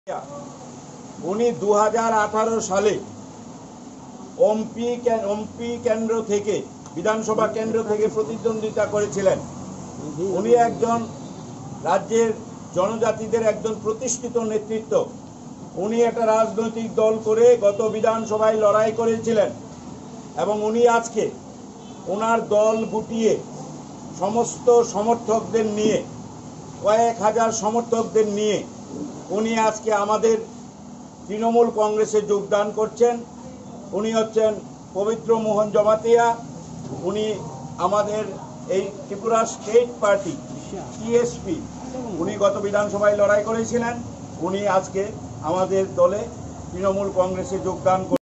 উনি 2018 সালে ওমপি কেন্দ্র থেকে বিধানসভা কেন্দ্র থেকে প্রতিদ্বন্দ্বিতা করেছিলেন। উনি একজন রাজ্যের জনজাতিদের একজন প্রতিষ্ঠিত নেতৃত্ব। উনি একটা রাজনৈতিক দল করে গত বিধানসভায় লড়াই করেছিলেন এবং উনি আজকে ওনার দল গুটিয়ে সমস্ত সমর্থকদের নিয়ে কয়েক হাজার সমর্থকদের নিয়ে উনি আজকে আমাদের তৃণমূল কংগ্রেসে যোগদান করছেন। উনি হচ্ছেন পবিত্র মোহন জমাতিয়া। উনি আমাদের এই ত্রিপুরা স্টেট পার্টি টিএসপি উনি গত বিধানসভায় লড়াই করেছিলেন। উনি আজকে আমাদের দলে তৃণমূল কংগ্রেসে যোগদান